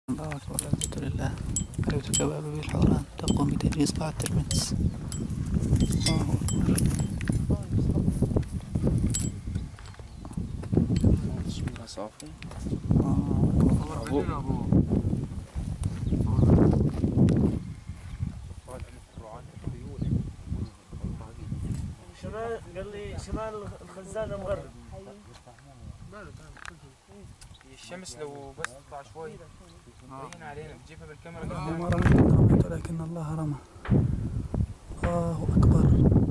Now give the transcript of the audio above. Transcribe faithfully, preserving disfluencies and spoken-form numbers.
الله أكبر، الحمد لله. حلوة كباب بالحوران تقوم بتجهيز قاعة المنس. الله أكبر. تصويرها صافي. الله أكبر. شمال قال لي شمال الخزانة مغرب. الشمس لو بس تطلع شوي تبين علينا، بتجيبها بالكاميرا ما رميت رميت ولكن الله رمى. الله أكبر.